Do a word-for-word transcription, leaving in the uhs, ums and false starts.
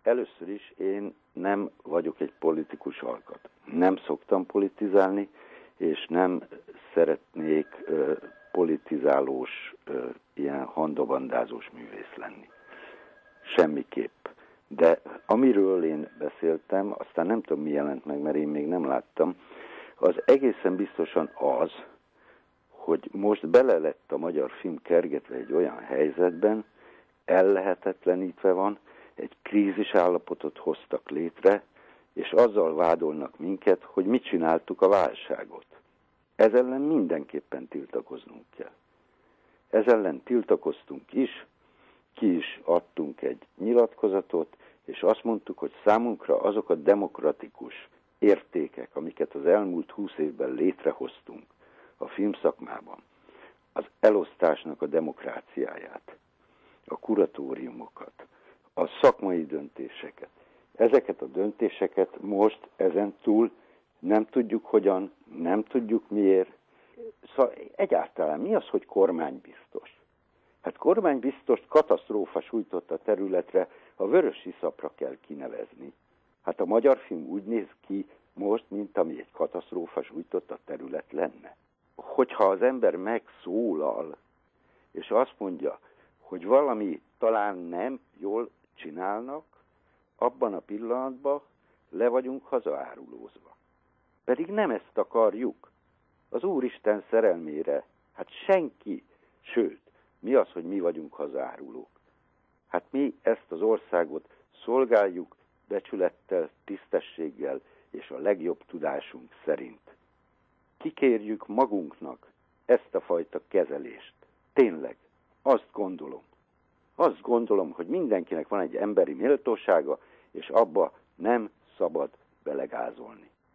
először is én nem vagyok egy politikus alkat. Nem szoktam politizálni, és nem szeretnék ö, politizálós, ö, ilyen handobandázós művész lenni. Semmiképp. De amiről én beszéltem, aztán nem tudom, mi jelent meg, mert én még nem láttam, az egészen biztosan az, hogy most bele lett a magyar film kergetve egy olyan helyzetben, ellehetetlenítve van, egy krízis állapotot hoztak létre, és azzal vádolnak minket, hogy mit csináltuk a válságot. Ez ellen mindenképpen tiltakoznunk kell. Ez ellen tiltakoztunk is, ki is adtunk egy nyilatkozatot, és azt mondtuk, hogy számunkra azok a demokratikus értékek, amiket az elmúlt húsz évben létrehoztunk a filmszakmában, az elosztásnak a demokráciáját, a kuratóriumokat, a szakmai döntéseket. Ezeket a döntéseket most ezen túl nem tudjuk hogyan, nem tudjuk miért. Szóval egyáltalán mi az, hogy kormánybiztos? Hát kormánybiztost katasztrófa sújtott a területre, a vörösiszapra kell kinevezni. Hát a magyar film úgy néz ki most, mint ami egy katasztrófa sújtott a terület lenne. Hogyha az ember megszólal, és azt mondja, hogy valami talán nem jól csinálnak, abban a pillanatban le vagyunk hazaárulózva. Pedig nem ezt akarjuk. Az Úristen szerelmére, hát senki, sőt, mi az, hogy mi vagyunk hazaárulók? Hát mi ezt az országot szolgáljuk becsülettel, tisztességgel és a legjobb tudásunk szerint. Kikérjük magunknak ezt a fajta kezelést. Tényleg, azt gondolom. Azt gondolom, hogy mindenkinek van egy emberi méltósága, és abba nem szabad belegázolni.